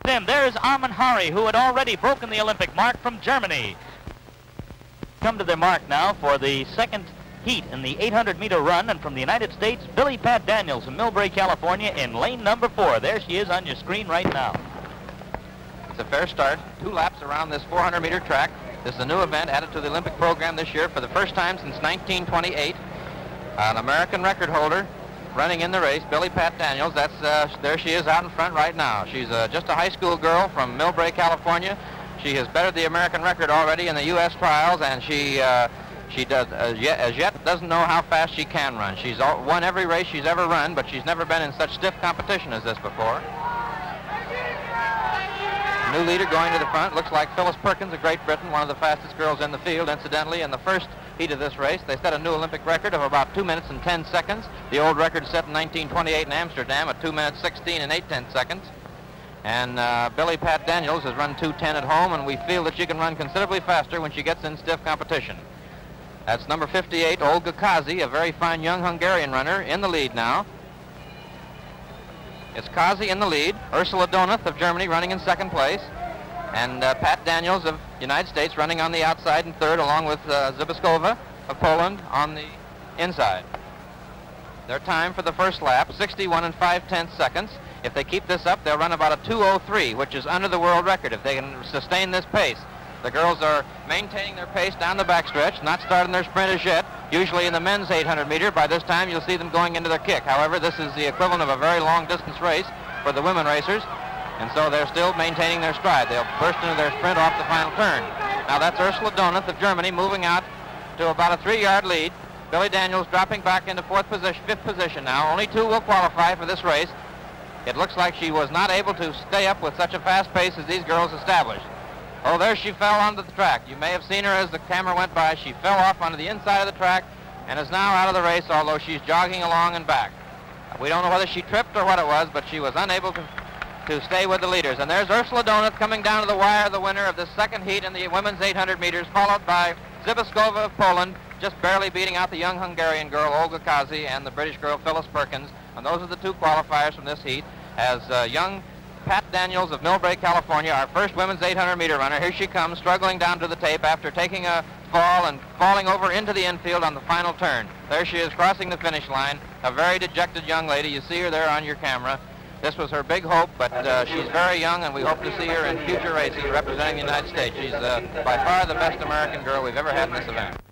in. There's Armin Hari, who had already broken the Olympic mark from Germany. Come to their mark now for the second heat in the 800-meter run, and from the United States, Billy Pat Daniels from Millbrae, California, in lane number 4. There she is on your screen right now. It's a fair start. 2 laps around this 400-meter track. This is a new event added to the Olympic program this year for the first time since 1928. An American record holder running in the race, Billy Pat Daniels. There she is out in front right now. She's just a high school girl from Millbrae, California. She has bettered the American record already in the U.S. trials, and she does as yet doesn't know how fast she can run. She's won every race she's ever run, but she's never been in such stiff competition as this before. New leader going to the front. Looks like Phyllis Perkins of Great Britain, one of the fastest girls in the field. Incidentally, in the first heat of this race, they set a new Olympic record of about 2 minutes and 10 seconds. The old record set in 1928 in Amsterdam at 2 minutes 16 and 8/10 seconds. And Billy Pat Daniels has run 2:10 at home, and we feel that she can run considerably faster when she gets in stiff competition. That's number 58, Olga Kazi, a very fine young Hungarian runner, in the lead now. It's Kazi in the lead, Ursula Donath of Germany running in second place, and Pat Daniels of the United States running on the outside in third, along with Zybiskova of Poland on the inside. Their time for the first lap, 61 and 5/10 seconds. If they keep this up, they'll run about a 2:03, which is under the world record if they can sustain this pace. The girls are maintaining their pace down the backstretch, not starting their sprint as yet. Usually in the men's 800 meter, by this time you'll see them going into their kick. However, this is the equivalent of a very long distance race for the women racers, and so they're still maintaining their stride. They'll burst into their sprint off the final turn. Now that's Ursula Donath of Germany moving out to about a 3-yard lead. Billy Daniels dropping back into fifth position now. Only 2 will qualify for this race. It looks like she was not able to stay up with such a fast pace as these girls established. Oh, there she fell onto the track. You may have seen her as the camera went by. She fell off onto the inside of the track and is now out of the race, although she's jogging along and back. We don't know whether she tripped or what it was, but she was unable to stay with the leaders. And there's Ursula Donath coming down to the wire, the winner of this second heat in the women's 800 meters, followed by Zybiskova of Poland, just barely beating out the young Hungarian girl, Olga Kazi, and the British girl, Phyllis Perkins. And those are the 2 qualifiers from this heat, as young Pat Daniels of Millbrae, California, our first women's 800-meter runner. Here she comes, struggling down to the tape after taking a fall and falling over into the infield on the final turn. There she is crossing the finish line, a very dejected young lady. You see her there on your camera. This was her big hope, but she's very young, and we hope to see her in future races representing the United States. She's by far the best American girl we've ever had in this event.